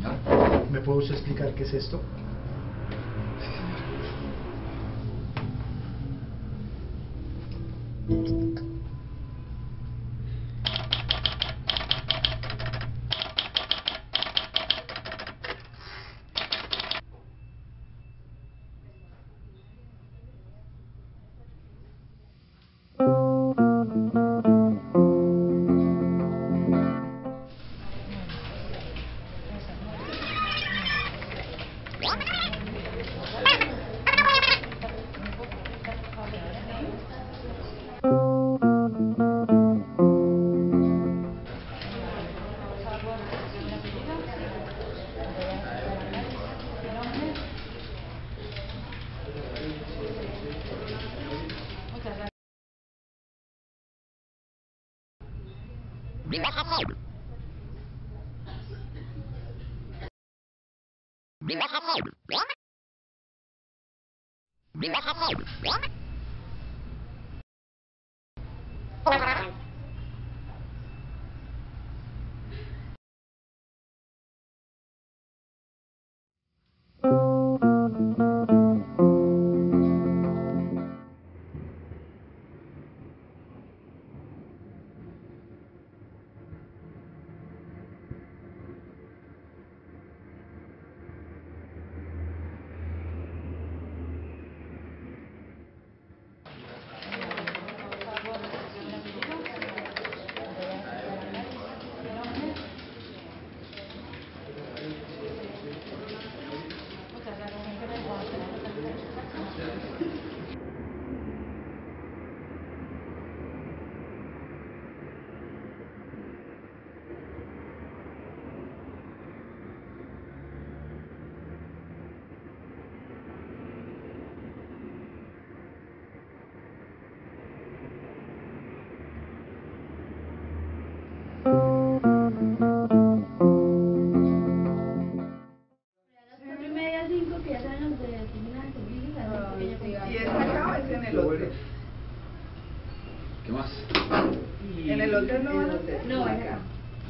señor. ¿Me puede usted explicar qué es esto? Sí, señor. ¿Y es acá o es en el hotel? ¿Qué más? ¿En el hotel no van a hacer? No, acá.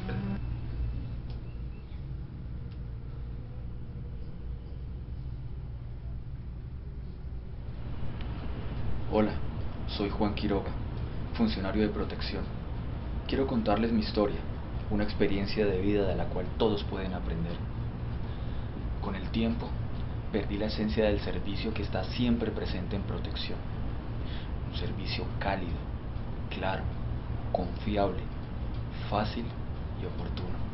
Hola, soy Juan Quiroga, funcionario de protección. Quiero contarles mi historia, una experiencia de vida de la cual todos pueden aprender. Con el tiempo, perdí la esencia del servicio que está siempre presente en protección. Un servicio cálido, claro, confiable, fácil y oportuno.